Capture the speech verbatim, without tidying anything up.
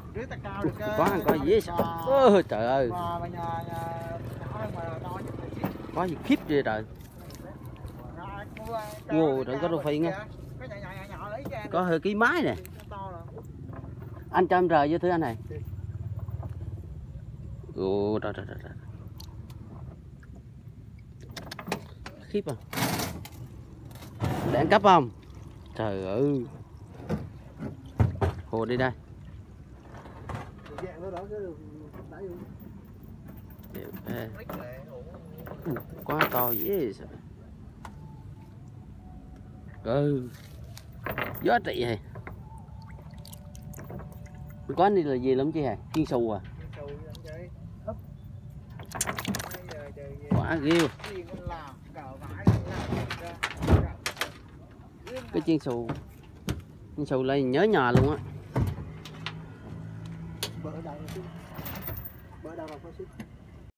Có ăn có gì sao? Ôi trời ơi. Có gì khiếp vậy trời. Wow, đừng có đồ phi nha. Có hơi ký máy nè. Anh cho em rời với thứ anh này. Ồ, trời trời trời. Khiếp à. Để ăn cắp không? Trời ơi. Hồ đi đây. Quá to dễ sợ. Ừ. Giá trị này. Có này là gì lắm chứ hả? Chiên xù à? Quá ghê. Cái chiên xù. Chiên xù lên nhớ nhà luôn á. Bữa đâu bữa đâu mà có xích.